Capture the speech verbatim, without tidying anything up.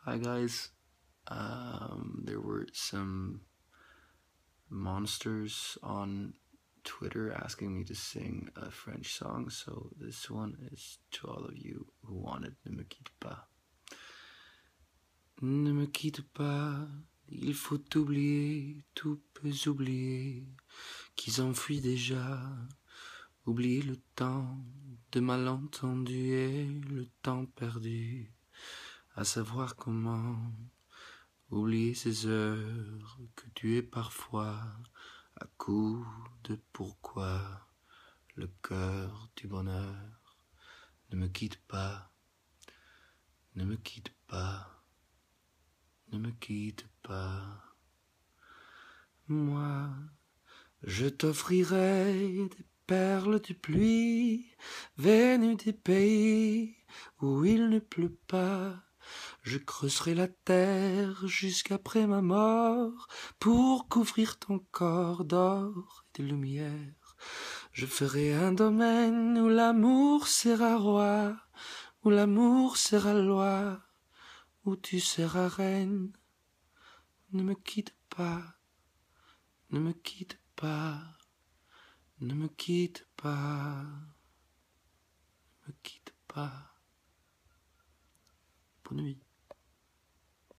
Hi guys. Um, there were some monsters on Twitter asking me to sing a French song, so this one is to all of you who wanted Ne me quitte pas. Ne me quitte pas, il faut oublier, tout peut oublier, qui s'enfuit déjà. Oublier le temps de malentendu et le temps perdu, à savoir comment oublier ces heures que tu es parfois à coup de pourquoi le cœur du bonheur. Ne me quitte pas, ne me quitte pas, ne me quitte pas. Moi, je t'offrirai des perles de pluie venues des pays où il ne pleut pas. Je creuserai la terre jusqu'après ma mort pour couvrir ton corps d'or et de lumière. Je ferai un domaine où l'amour sera roi, où l'amour sera loi, où tu seras reine. Ne me quitte pas, ne me quitte pas, ne me quitte pas, ne me quitte pas. Bonne nuit.